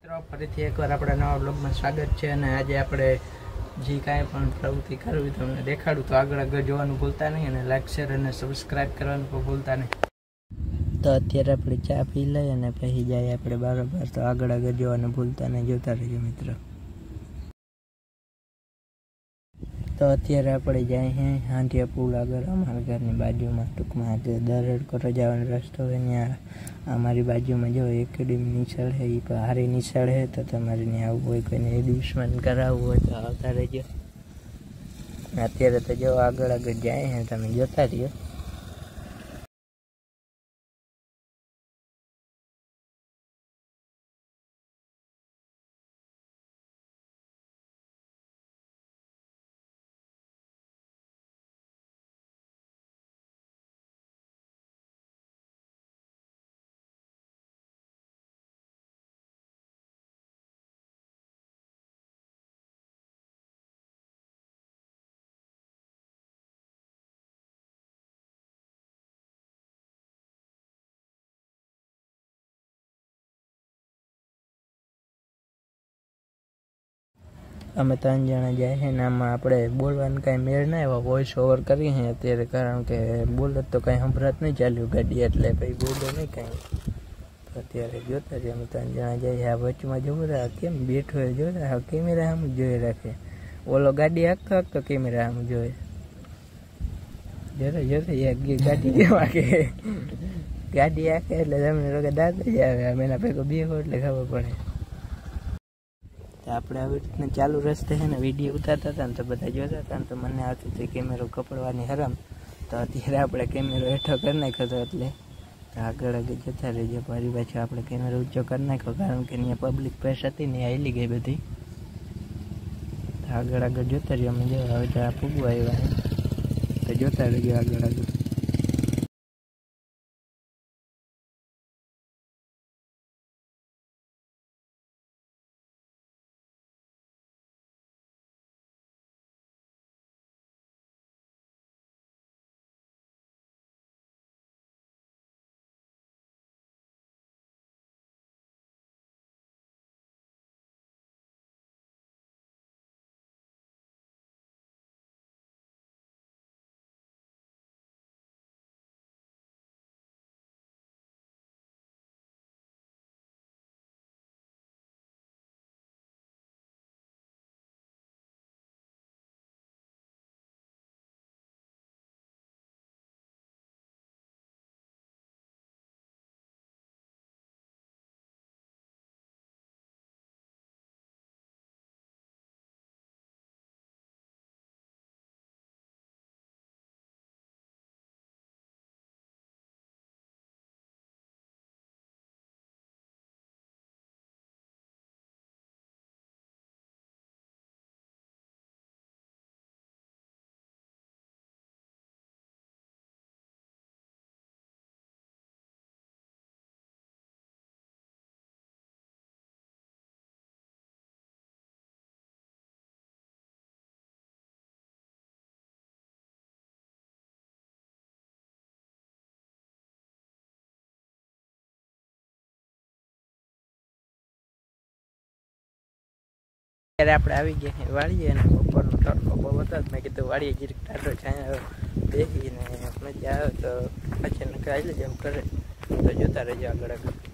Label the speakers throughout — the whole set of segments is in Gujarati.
Speaker 1: ફરીથી એકવાર આપણા નવા બ્લોગમાં સ્વાગત છે અને આજે આપણે જે કાંઈ પણ પ્રવૃત્તિ કરવી તમને દેખાડું તો આગળ જોવાનું ભૂલતા નહીં અને લાઈક શેર અને સબસ્ક્રાઈબ કરવાનું પણ ભૂલતા નહીં। તો અત્યારે આપણે ચા પી લઈએ અને પછી જાય આપણે બરાબર તો આગળ જોવાનું ભૂલતા નહીં, જોતા રહેજો મિત્રો। તો અત્યારે આપણે જાય છે હાંડિયા પુલ આગળ અમારા ઘરની બાજુમાં, ટૂંકમાં આજે દરેડકો જવાનો રસ્તો હોય ત્યાં અમારી બાજુમાં જો એકેડમી નિશાળ છે, એ હારી નિશાળ છે, તો તમારે ત્યાં આવવું હોય, કોઈને એડમિશન કરાવવું હોય તો આવતા રહેજો। અત્યારે તો જો આગળ જાય છે, તમે જોતા રહ્યો। અમે 3 જણા જાય છે ને આમાં આપણે બોલવાનું કાંઈ મેળ ના આવ્યો, વોઇસ ઓવર કરી છે અત્યારે, કારણ કે બોલ તો કાંઈ સંભળાત નહીં ચાલ્યું ગાડી, એટલે કંઈ બોલો નહીં કાંઈ। તો અત્યારે જોતા રહે અમે 3 જણા જાય, આ વચમાં જોવું રહ્યા કેમ બેઠો હોય, જોતા કેમેરા આમ જોઈ રાખે, ઓલો ગાડી હાંકતો કેમેરા આમ જોઈ, જોતા ગાડી કેવા કે ગાડી હાંકે એટલે તમને લોકો દાંત જ આવે, અમે એના ભેગો બેહો એટલે ખબર પડે। આપણે આવી રીતના ચાલુ રસ્તે છે ને વિડીયો ઉતારતા હતા ને તો બધા જોતા હતા ને તો મને આવતી હતી કેમેરો કપડવાની હરામ, તો અત્યારે આપણે કેમેરો હેઠો કરી નાખ્યો હતો, એટલે આગળ જતા રહેજો। ફરી પાછું આપણે કેમેરો ઊંચો કરી નાખ્યો, કારણ કે અહીંયા પબ્લિક પ્લેસ હતી ને હાલી ગઈ બધી, આગળ જોતા રહ્યો અમે, જો હવે તો આ ફૂગવા આવ્યા તો જોતા રહેજો આગળ। ત્યારે આપણે આવી ગયા વાળીએ ને બપોરનો તડકો બહુ હતો, મેં કીધું વાળીએ જીરીક ટાઢો છાંયો બેસીને મજા આવે તો પછી નકાઈ લેજો એમ કરે, તો જોતા રહેજો આગળ।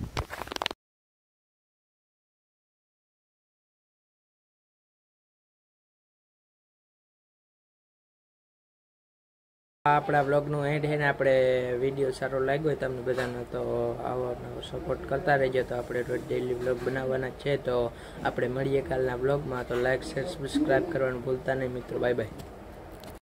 Speaker 1: આપણા બ્લોગનું એન્ડ છે ને, આપણે વિડીયો સારો લાગ્યો હોય તમને બધાને તો આવો સપોર્ટ કરતા રહેજો। તો આપણે રોજ ડેઈલી બ્લોગ બનાવવાના છે, તો આપણે મળીએ કાલના બ્લોગમાં, તો લાઈક શેર સબસ્ક્રાઈબ કરવાનું ભૂલતા નહીં મિત્રો, બાય બાય।